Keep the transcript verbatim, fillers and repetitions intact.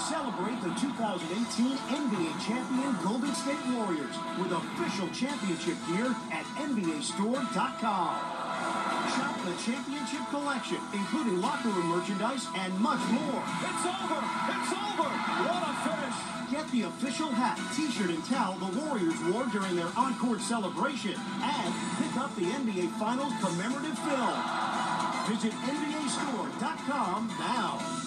Celebrate the two thousand eighteen N B A champion Golden State Warriors with official championship gear at N B A store dot com. Shop the championship collection, including locker room merchandise and much more. It's over! It's over! What a finish! Get the official hat, t-shirt, and towel the Warriors wore during their on-court celebration. And pick up the N B A Finals commemorative film. Visit N B A store dot com now.